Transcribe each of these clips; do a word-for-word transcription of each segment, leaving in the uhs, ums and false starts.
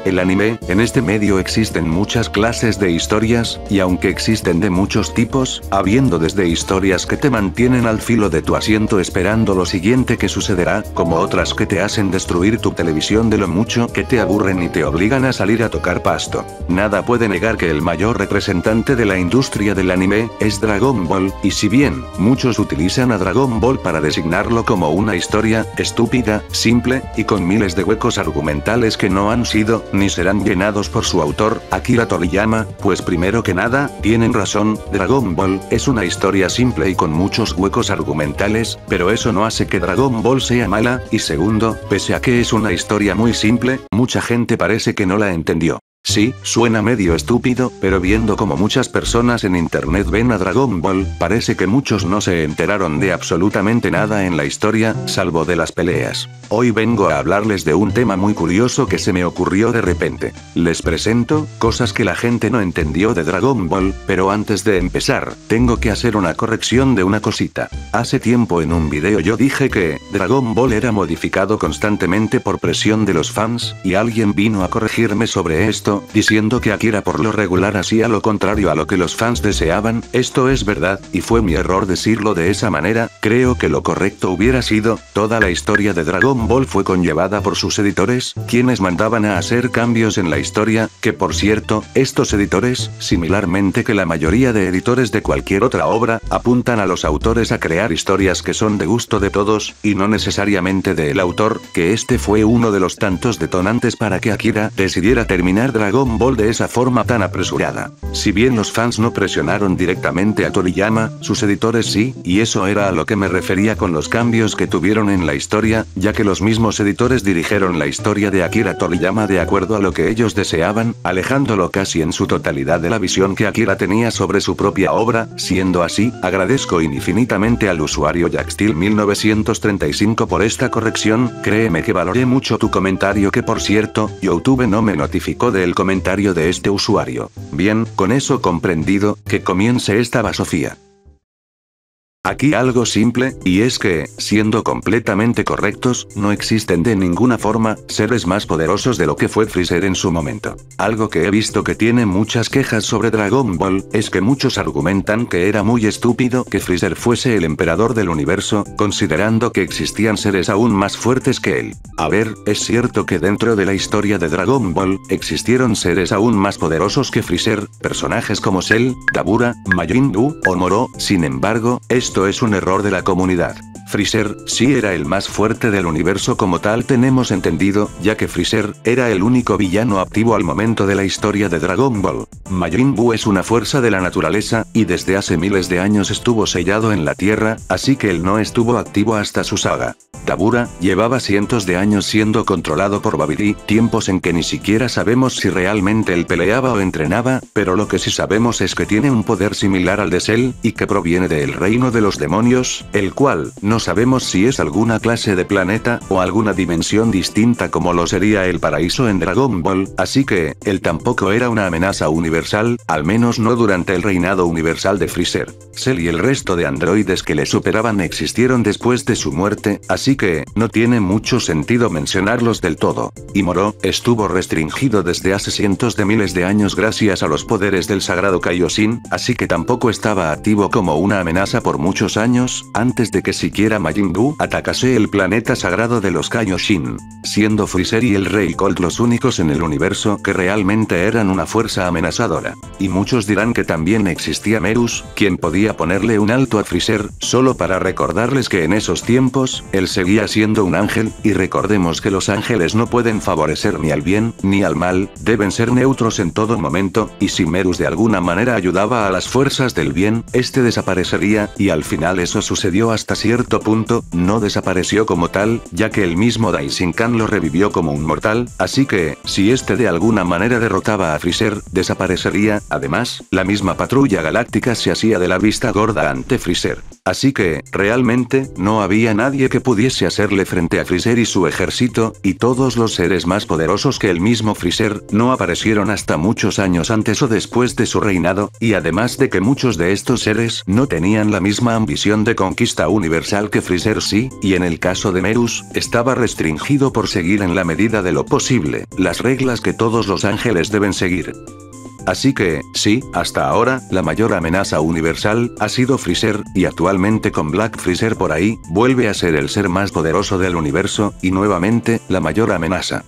El anime, en este medio existen muchas clases de historias, y aunque existen de muchos tipos, habiendo desde historias que te mantienen al filo de tu asiento esperando lo siguiente que sucederá, como otras que te hacen destruir tu televisión de lo mucho que te aburren y te obligan a salir a tocar pasto. Nada puede negar que el mayor representante de la industria del anime es Dragon Ball, y si bien muchos utilizan a Dragon Ball para designarlo como una historia estúpida, simple, y con miles de huecos argumentales que no han sido, ni serán llenados por su autor, Akira Toriyama, pues primero que nada, tienen razón, Dragon Ball es una historia simple y con muchos huecos argumentales, pero eso no hace que Dragon Ball sea mala, y segundo, pese a que es una historia muy simple, mucha gente parece que no la entendió. Sí, suena medio estúpido, pero viendo como muchas personas en internet ven a Dragon Ball, parece que muchos no se enteraron de absolutamente nada en la historia, salvo de las peleas. Hoy vengo a hablarles de un tema muy curioso que se me ocurrió de repente. Les presento, cosas que la gente no entendió de Dragon Ball, pero antes de empezar, tengo que hacer una corrección de una cosita. Hace tiempo en un video yo dije que, Dragon Ball era modificado constantemente por presión de los fans, y alguien vino a corregirme sobre esto, diciendo que Akira por lo regular hacía lo contrario a lo que los fans deseaban. Esto es verdad, y fue mi error decirlo de esa manera. Creo que lo correcto hubiera sido, toda la historia de Dragon Ball fue conllevada por sus editores, quienes mandaban a hacer cambios en la historia, que por cierto, estos editores, similarmente que la mayoría de editores de cualquier otra obra, apuntan a los autores a crear historias que son de gusto de todos, y no necesariamente del autor, que este fue uno de los tantos detonantes para que Akira decidiera terminar Dragon Ball de esa forma tan apresurada. Si bien los fans no presionaron directamente a Toriyama, sus editores sí, y eso era a lo que me refería con los cambios que tuvieron en la historia, ya que los mismos editores dirigieron la historia de Akira Toriyama de acuerdo a lo que ellos deseaban, alejándolo casi en su totalidad de la visión que Akira tenía sobre su propia obra. Siendo así, agradezco infinitamente al usuario Jacksteel mil novecientos treinta y cinco por esta corrección. Créeme que valoré mucho tu comentario, que por cierto, YouTube no me notificó del comentario de este usuario. Bien, con eso comprendido, que comience esta basofía. Aquí algo simple, y es que, siendo completamente correctos, no existen de ninguna forma, seres más poderosos de lo que fue Freezer en su momento. Algo que he visto que tiene muchas quejas sobre Dragon Ball, es que muchos argumentan que era muy estúpido que Freezer fuese el emperador del universo, considerando que existían seres aún más fuertes que él. A ver, es cierto que dentro de la historia de Dragon Ball, existieron seres aún más poderosos que Freezer, personajes como Cell, Dabura, Majin Buu o Moro, sin embargo, esto es un error de la comunidad. Freezer, sí era el más fuerte del universo como tal tenemos entendido, ya que Freezer, era el único villano activo al momento de la historia de Dragon Ball. Majin Buu es una fuerza de la naturaleza, y desde hace miles de años estuvo sellado en la tierra, así que él no estuvo activo hasta su saga. Dabura, llevaba cientos de años siendo controlado por Babidi, tiempos en que ni siquiera sabemos si realmente él peleaba o entrenaba, pero lo que sí sabemos es que tiene un poder similar al de Cell, y que proviene del reino de los demonios, el cual, no sabemos si es alguna clase de planeta, o alguna dimensión distinta como lo sería el paraíso en Dragon Ball, así que, él tampoco era una amenaza universal, al menos no durante el reinado universal de Freezer. Cell y el resto de androides que le superaban existieron después de su muerte, así que, no tiene mucho sentido mencionarlos del todo. Y Moro, estuvo restringido desde hace cientos de miles de años gracias a los poderes del sagrado Kaioshin, así que tampoco estaba activo como una amenaza por muchos años, antes de que siquiera Majin Buu atacase el planeta sagrado de los Kaioshin, siendo Freezer y el Rey Cold los únicos en el universo que realmente eran una fuerza amenazadora. Y muchos dirán que también existía Merus, quien podía ponerle un alto a Freezer, solo para recordarles que en esos tiempos, él seguía siendo un ángel, y recordemos que los ángeles no pueden favorecer ni al bien, ni al mal, deben ser neutros en todo momento, y si Merus de alguna manera ayudaba a las fuerzas del bien, este desaparecería, y al final eso sucedió hasta cierto punto, no desapareció como tal, ya que el mismo Daishinkan lo revivió como un mortal, así que, si este de alguna manera derrotaba a Freezer, desaparecería. Además, la misma patrulla galáctica se hacía de la vista gorda ante Freezer. Así que, realmente, no había nadie que pudiese hacerle frente a Freezer y su ejército, y todos los seres más poderosos que el mismo Freezer, no aparecieron hasta muchos años antes o después de su reinado, y además de que muchos de estos seres no tenían la misma ambición de conquista universal que Freezer sí, y en el caso de Merus, estaba restringido por seguir en la medida de lo posible, las reglas que todos los ángeles deben seguir. Así que, sí, hasta ahora, la mayor amenaza universal ha sido Freezer, y actualmente con Black Freezer por ahí, vuelve a ser el ser más poderoso del universo, y nuevamente, la mayor amenaza.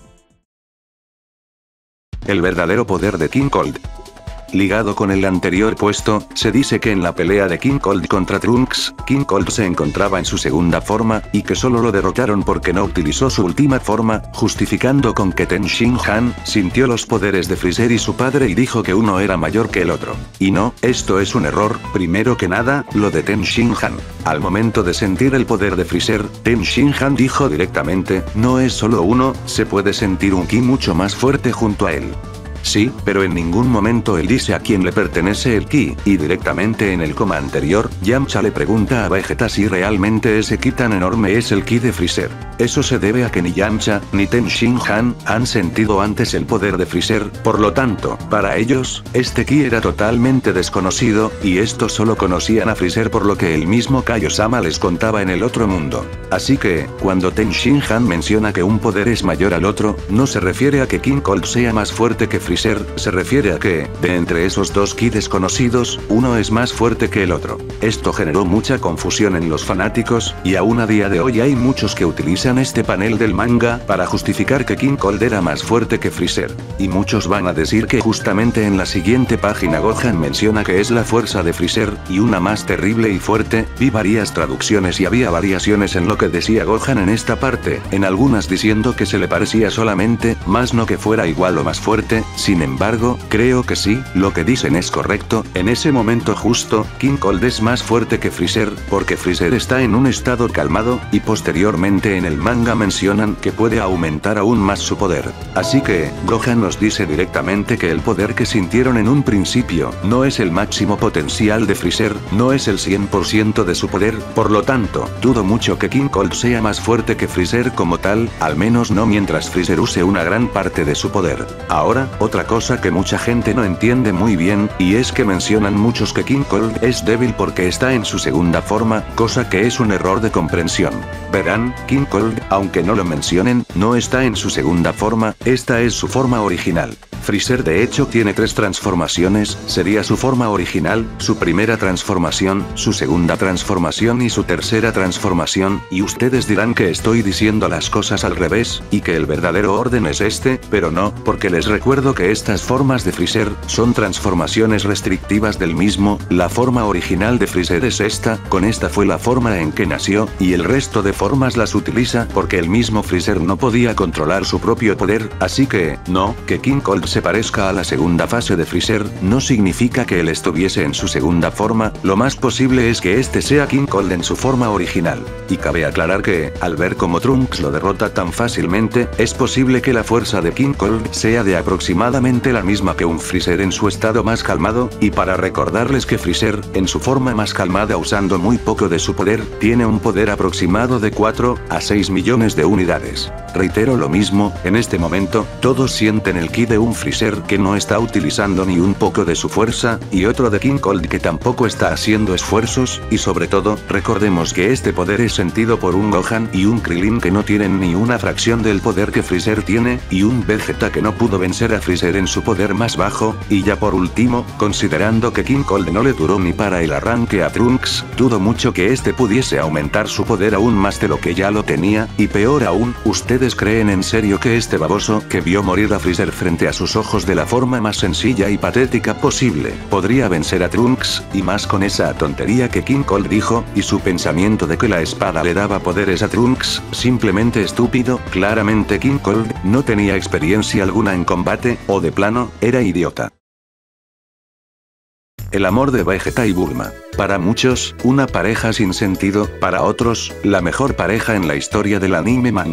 El verdadero poder de King Cold. Ligado con el anterior puesto, se dice que en la pelea de King Cold contra Trunks, King Cold se encontraba en su segunda forma, y que solo lo derrotaron porque no utilizó su última forma, justificando con que Ten Shin Han sintió los poderes de Freezer y su padre y dijo que uno era mayor que el otro. Y no, esto es un error, primero que nada, lo de Ten Shin Han. Al momento de sentir el poder de Freezer, Ten Shin Han dijo directamente, no es solo uno, se puede sentir un ki mucho más fuerte junto a él. Sí, pero en ningún momento él dice a quién le pertenece el ki, y directamente en el coma anterior, Yamcha le pregunta a Vegeta si realmente ese ki tan enorme es el ki de Freezer. Eso se debe a que ni Yamcha, ni Ten Shin Han, han sentido antes el poder de Freezer, por lo tanto, para ellos, este ki era totalmente desconocido, y estos solo conocían a Freezer por lo que el mismo Kaiosama les contaba en el otro mundo. Así que, cuando Ten Shin Han menciona que un poder es mayor al otro, no se refiere a que King Cold sea más fuerte que Freezer. Freezer, se refiere a que, de entre esos dos ki desconocidos, uno es más fuerte que el otro. Esto generó mucha confusión en los fanáticos, y aún a día de hoy hay muchos que utilizan este panel del manga para justificar que King Cold era más fuerte que Freezer. Y muchos van a decir que justamente en la siguiente página Gohan menciona que es la fuerza de Freezer, y una más terrible y fuerte. Vi varias traducciones y había variaciones en lo que decía Gohan en esta parte, en algunas diciendo que se le parecía solamente, más no que fuera igual o más fuerte. Sin embargo, creo que sí, lo que dicen es correcto, en ese momento justo, King Cold es más fuerte que Freezer, porque Freezer está en un estado calmado, y posteriormente en el manga mencionan que puede aumentar aún más su poder. Así que, Gohan nos dice directamente que el poder que sintieron en un principio, no es el máximo potencial de Freezer, no es el cien por ciento de su poder, por lo tanto, dudo mucho que King Cold sea más fuerte que Freezer como tal, al menos no mientras Freezer use una gran parte de su poder. Ahora, otra cosa que mucha gente no entiende muy bien, y es que mencionan muchos que King Cold es débil porque está en su segunda forma, cosa que es un error de comprensión. Verán, King Cold, aunque no lo mencionen, no está en su segunda forma, esta es su forma original. Freezer de hecho tiene tres transformaciones, sería su forma original, su primera transformación, su segunda transformación y su tercera transformación, y ustedes dirán que estoy diciendo las cosas al revés, y que el verdadero orden es este, pero no, porque les recuerdo que estas formas de Freezer, son transformaciones restrictivas del mismo, la forma original de Freezer es esta, con esta fue la forma en que nació, y el resto de formas las utiliza porque el mismo Freezer no podía controlar su propio poder, así que, no, que King Cold se parezca a la segunda fase de Freezer, no significa que él estuviese en su segunda forma, lo más posible es que este sea King Cold en su forma original. Y cabe aclarar que, al ver cómo Trunks lo derrota tan fácilmente, es posible que la fuerza de King Cold sea de aproximadamente la misma que un Freezer en su estado más calmado, y para recordarles que Freezer, en su forma más calmada usando muy poco de su poder, tiene un poder aproximado de cuatro a seis millones de unidades. Reitero lo mismo, en este momento, todos sienten el ki de un Freezer que no está utilizando ni un poco de su fuerza, y otro de King Cold que tampoco está haciendo esfuerzos, y sobre todo, recordemos que este poder es sentido por un Gohan y un Krillin que no tienen ni una fracción del poder que Freezer tiene, y un Vegeta que no pudo vencer a Freezer en su poder más bajo, y ya por último, considerando que King Cold no le duró ni para el arranque a Trunks, dudo mucho que este pudiese aumentar su poder aún más de lo que ya lo tenía, y peor aún, ¿ustedes creen en serio que este baboso, que vio morir a Freezer frente a sus ojos de la forma más sencilla y patética posible, podría vencer a Trunks, y más con esa tontería que King Cold dijo, y su pensamiento de que la espada le daba poderes a Trunks, simplemente estúpido? Claramente King Cold no tenía experiencia alguna en combate, o de plano, era idiota. El amor de Vegeta y Bulma. Para muchos, una pareja sin sentido, para otros, la mejor pareja en la historia del anime manga.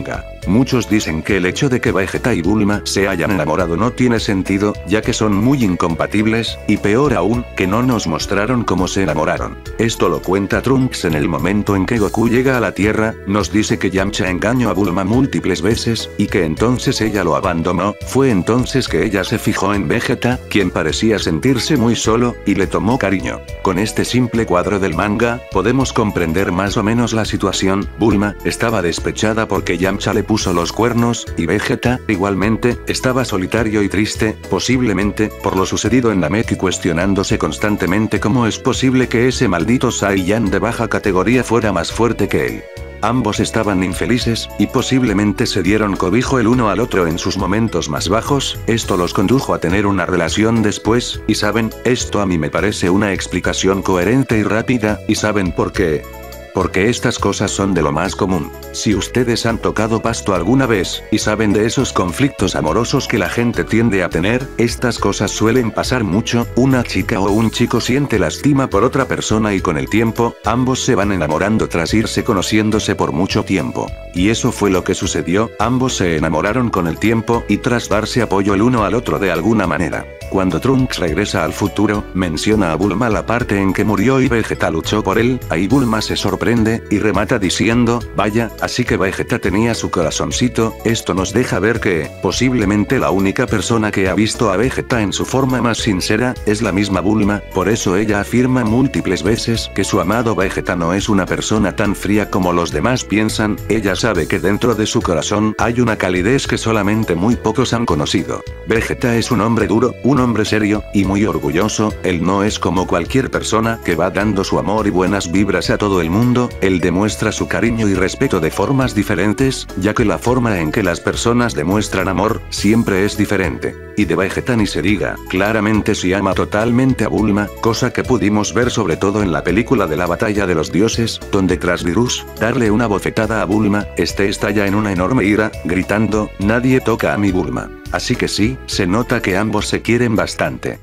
Muchos dicen que el hecho de que Vegeta y Bulma se hayan enamorado no tiene sentido, ya que son muy incompatibles, y peor aún, que no nos mostraron cómo se enamoraron. Esto lo cuenta Trunks en el momento en que Goku llega a la Tierra, nos dice que Yamcha engañó a Bulma múltiples veces, y que entonces ella lo abandonó, fue entonces que ella se fijó en Vegeta, quien parecía sentirse muy solo, y le tomó cariño. Con este simple cuadro del manga, podemos comprender más o menos la situación. Bulma estaba despechada porque Yamcha le puso los cuernos, y Vegeta, igualmente, estaba solitario y triste, posiblemente, por lo sucedido en Namek y cuestionándose constantemente cómo es posible que ese maldito Saiyan de baja categoría fuera más fuerte que él. Ambos estaban infelices, y posiblemente se dieron cobijo el uno al otro en sus momentos más bajos, esto los condujo a tener una relación después, y saben, esto a mí me parece una explicación coherente y rápida, y ¿saben por qué? Porque estas cosas son de lo más común. Si ustedes han tocado pasto alguna vez, y saben de esos conflictos amorosos que la gente tiende a tener, estas cosas suelen pasar mucho, una chica o un chico siente lástima por otra persona y con el tiempo, ambos se van enamorando tras irse conociéndose por mucho tiempo. Y eso fue lo que sucedió, ambos se enamoraron con el tiempo y tras darse apoyo el uno al otro de alguna manera. Cuando Trunks regresa al futuro, menciona a Bulma la parte en que murió y Vegeta luchó por él, ahí Bulma se sorprende, y remata diciendo, vaya, así que Vegeta tenía su corazoncito, esto nos deja ver que, posiblemente la única persona que ha visto a Vegeta en su forma más sincera, es la misma Bulma, por eso ella afirma múltiples veces que su amado Vegeta no es una persona tan fría como los demás piensan, ella sabe que dentro de su corazón hay una calidez que solamente muy pocos han conocido. Vegeta es un hombre duro, un hombre serio, y muy orgulloso, él no es como cualquier persona que va dando su amor y buenas vibras a todo el mundo, él demuestra su cariño y respeto de formas diferentes, ya que la forma en que las personas demuestran amor, siempre es diferente. Y de Vegeta ni se diga, claramente sí ama totalmente a Bulma, cosa que pudimos ver sobre todo en la película de la batalla de los dioses, donde tras Virus, darle una bofetada a Bulma, este estalla en una enorme ira, gritando, nadie toca a mi Bulma. Así que sí, se nota que ambos se quieren bastante.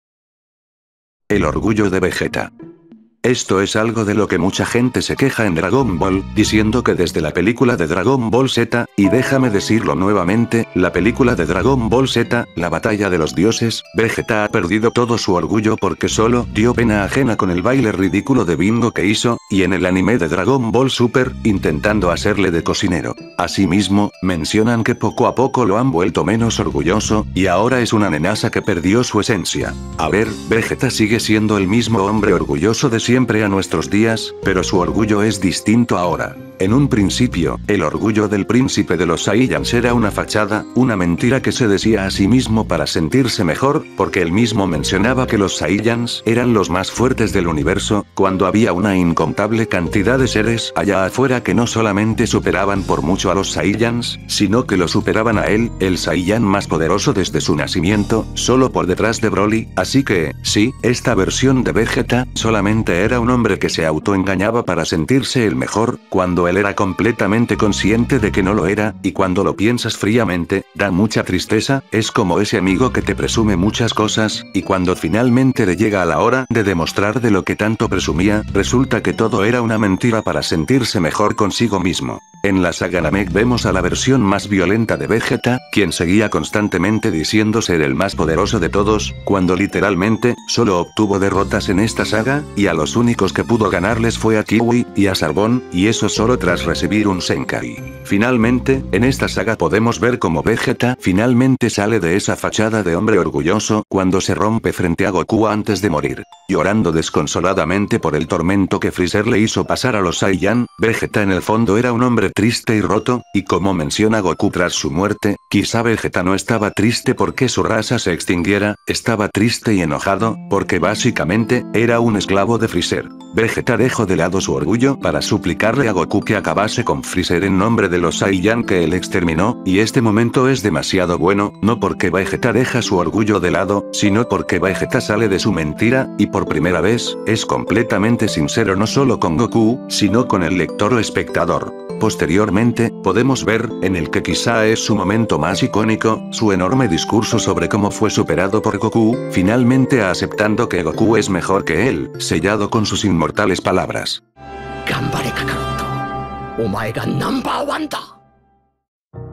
El orgullo de Vegeta. Esto es algo de lo que mucha gente se queja en Dragon Ball, diciendo que desde la película de Dragon Ball Z, y déjame decirlo nuevamente, la película de Dragon Ball Z, la batalla de los dioses, Vegeta ha perdido todo su orgullo porque solo dio pena ajena con el baile ridículo de bingo que hizo, y en el anime de Dragon Ball Super, intentando hacerle de cocinero. Asimismo, mencionan que poco a poco lo han vuelto menos orgulloso, y ahora es una nenaza que perdió su esencia. A ver, Vegeta sigue siendo el mismo hombre orgulloso de siempre a nuestros días, pero su orgullo es distinto ahora. En un principio, el orgullo del príncipe de los Saiyans era una fachada, una mentira que se decía a sí mismo para sentirse mejor, porque él mismo mencionaba que los Saiyans eran los más fuertes del universo, cuando había una incontable cantidad de seres allá afuera que no solamente superaban por mucho a los Saiyans, sino que lo superaban a él, el Saiyan más poderoso desde su nacimiento, solo por detrás de Broly, así que, sí, esta versión de Vegeta, solamente era un hombre que se autoengañaba para sentirse el mejor, cuando él era completamente consciente de que no lo era, y cuando lo piensas fríamente, da mucha tristeza, es como ese amigo que te presume muchas cosas, y cuando finalmente le llega a la hora de demostrar de lo que tanto presumía, resulta que todo era una mentira para sentirse mejor consigo mismo. En la saga Namek vemos a la versión más violenta de Vegeta, quien seguía constantemente diciendo ser el más poderoso de todos, cuando literalmente, solo obtuvo derrotas en esta saga, y a los únicos que pudo ganarles fue a Kiwi, y a Sarbón, y eso solo tras recibir un Senkai. Finalmente, en esta saga podemos ver cómo Vegeta finalmente sale de esa fachada de hombre orgulloso, cuando se rompe frente a Goku antes de morir. Llorando desconsoladamente por el tormento que Freezer le hizo pasar a los Saiyan, Vegeta en el fondo era un hombre triste y roto, y como menciona Goku tras su muerte, quizá Vegeta no estaba triste porque su raza se extinguiera, estaba triste y enojado, porque básicamente, era un esclavo de Freezer. Vegeta dejó de lado su orgullo para suplicarle a Goku que acabase con Freezer en nombre de los Saiyan que él exterminó, y este momento es demasiado bueno, no porque Vegeta deja su orgullo de lado, sino porque Vegeta sale de su mentira, y por primera vez, es completamente sincero no solo con Goku, sino con el lector o espectador. Posteriormente, podemos ver, en el que quizá es su momento más icónico, su enorme discurso sobre cómo fue superado por Goku, finalmente aceptando que Goku es mejor que él, sellado con sus inmortales palabras.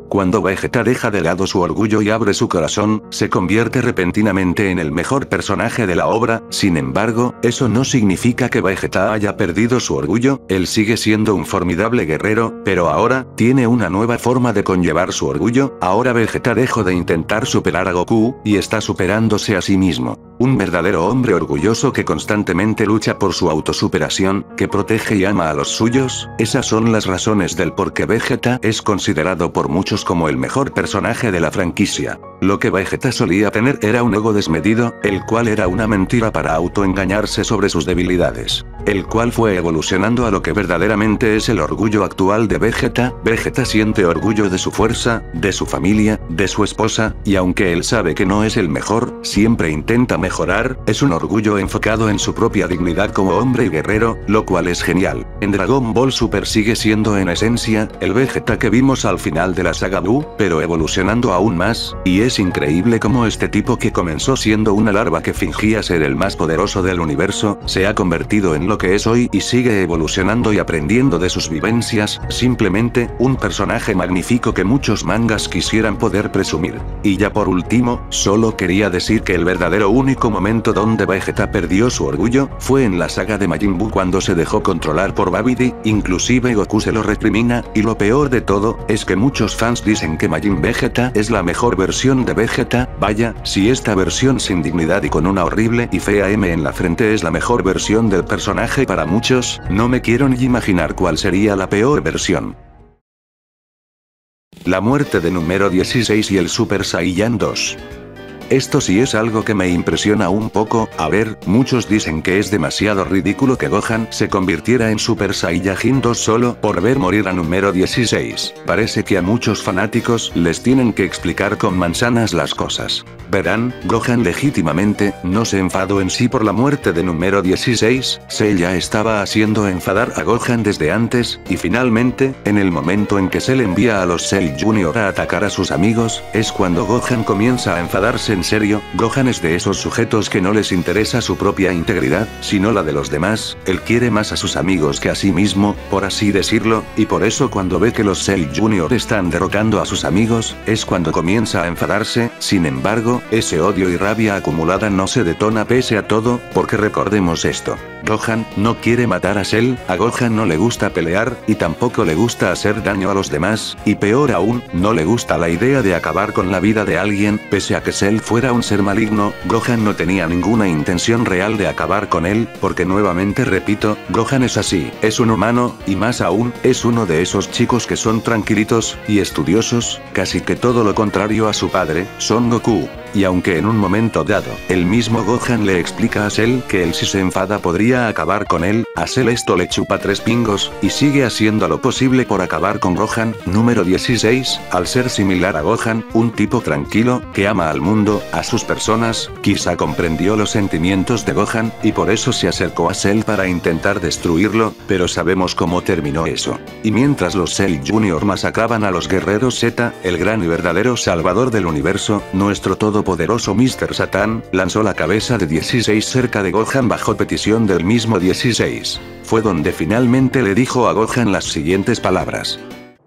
Cuando Vegeta deja de lado su orgullo y abre su corazón, se convierte repentinamente en el mejor personaje de la obra. Sin embargo, eso no significa que Vegeta haya perdido su orgullo, él sigue siendo un formidable guerrero, pero ahora, tiene una nueva forma de conllevar su orgullo. Ahora Vegeta dejó de intentar superar a Goku, y está superándose a sí mismo. Un verdadero hombre orgulloso que constantemente lucha por su autosuperación, que protege y ama a los suyos. Esas son las razones del por qué Vegeta es considerado por muchos como el mejor personaje de la franquicia. Lo que Vegeta solía tener era un ego desmedido, el cual era una mentira para autoengañarse sobre sus debilidades. El cual fue evolucionando a lo que verdaderamente es el orgullo actual de Vegeta. Vegeta siente orgullo de su fuerza, de su familia, de su esposa, y aunque él sabe que no es el mejor, siempre intenta mejorar. Es un orgullo enfocado en su propia dignidad como hombre y guerrero, lo cual es genial. En Dragon Ball Super sigue siendo en esencia, el Vegeta que vimos al final de la saga Buu, pero evolucionando aún más, y es increíble cómo este tipo que comenzó siendo una larva que fingía ser el más poderoso del universo, se ha convertido en lo que es hoy y sigue evolucionando y aprendiendo de sus vivencias. Simplemente, un personaje magnífico que muchos mangas quisieran poder presumir. Y ya por último, solo quería decir que el verdadero único momento donde Vegeta perdió su orgullo, fue en la saga de Majin Buu cuando se dejó controlar por Babidi, inclusive Goku se lo recrimina, y lo peor de todo, es que muchos fans dicen que Majin Vegeta es la mejor versión de Vegeta. Vaya, si esta versión sin dignidad y con una horrible y fea M en la frente es la mejor versión del personaje para muchos, no me quiero ni imaginar cuál sería la peor versión. La muerte de número dieciséis y el Super Saiyan dos. Esto sí es algo que me impresiona un poco. A ver, muchos dicen que es demasiado ridículo que Gohan se convirtiera en Super Saiyajin dos solo por ver morir a número dieciséis. Parece que a muchos fanáticos les tienen que explicar con manzanas las cosas. Verán, Gohan legítimamente no se enfadó en sí por la muerte de número dieciséis, Cell ya estaba haciendo enfadar a Gohan desde antes, y finalmente, en el momento en que Cell envía a los Cell Junior a atacar a sus amigos, es cuando Gohan comienza a enfadarse en serio. Gohan es de esos sujetos que no les interesa su propia integridad, sino la de los demás. Él quiere más a sus amigos que a sí mismo, por así decirlo, y por eso cuando ve que los Cell Junior están derrotando a sus amigos, es cuando comienza a enfadarse. Sin embargo, ese odio y rabia acumulada no se detona pese a todo, porque recordemos esto. Gohan no quiere matar a Cell, a Gohan no le gusta pelear, y tampoco le gusta hacer daño a los demás, y peor aún, no le gusta la idea de acabar con la vida de alguien. Pese a que Cell fuera un ser maligno, Gohan no tenía ninguna intención real de acabar con él, porque nuevamente repito, Gohan es así, es un humano, y más aún, es uno de esos chicos que son tranquilitos y estudiosos, casi que todo lo contrario a su padre, Son Goku. Y aunque en un momento dado, el mismo Gohan le explica a Cell que él si se enfada podría acabar con él, a Cell esto le chupa tres pingos, y sigue haciendo lo posible por acabar con Gohan. Número dieciséis, al ser similar a Gohan, un tipo tranquilo, que ama al mundo, a sus personas, quizá comprendió los sentimientos de Gohan, y por eso se acercó a Cell para intentar destruirlo, pero sabemos cómo terminó eso. Y mientras los Cell Junior masacraban a los guerreros Z, el gran y verdadero salvador del universo, nuestro todo poderoso mister Satan, lanzó la cabeza de dieciséis cerca de Gohan bajo petición del mismo dieciséis. Fue donde finalmente le dijo a Gohan las siguientes palabras.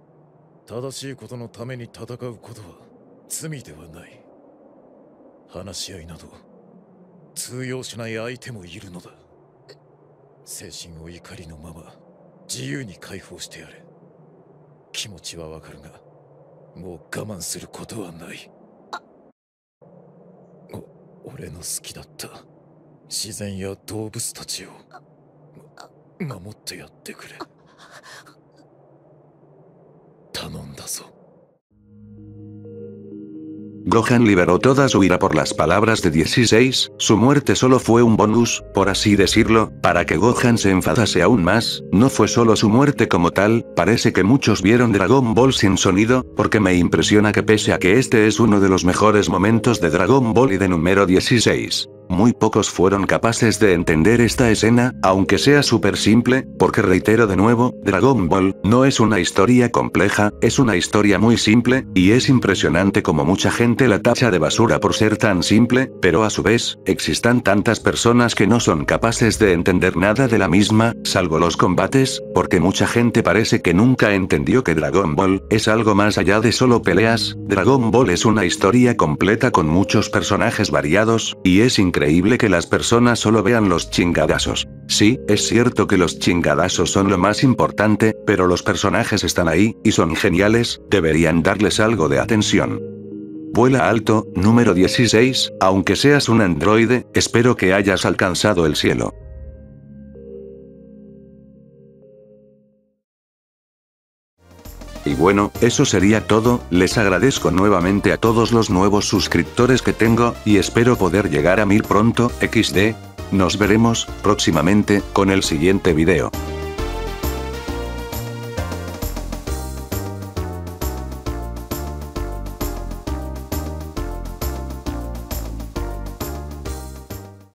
Gohan liberó toda su ira por las palabras de dieciséis, su muerte solo fue un bonus, por así decirlo, para que Gohan se enfadase aún más. No fue solo su muerte como tal, parece que muchos vieron Dragon Ball sin sonido, porque me impresiona que pese a que este es uno de los mejores momentos de Dragon Ball y de número dieciséis, muy pocos fueron capaces de entender esta escena, aunque sea súper simple, porque reitero de nuevo, Dragon Ball no es una historia compleja, es una historia muy simple, y es impresionante como mucha gente la tacha de basura por ser tan simple, pero a su vez, existan tantas personas que no son capaces de entender nada de la misma, salvo los combates, porque mucha gente parece que nunca entendió que Dragon Ball es algo más allá de solo peleas. Dragon Ball es una historia completa con muchos personajes variados, y es increíble que las personas solo vean los chingadazos. Sí, es cierto que los chingadazos son lo más importante, pero los personajes están ahí, y son geniales, deberían darles algo de atención. Vuela alto, número dieciséis, aunque seas un androide, espero que hayas alcanzado el cielo. Y bueno, eso sería todo, les agradezco nuevamente a todos los nuevos suscriptores que tengo, y espero poder llegar a mil pronto, equis de. Nos veremos, próximamente, con el siguiente video.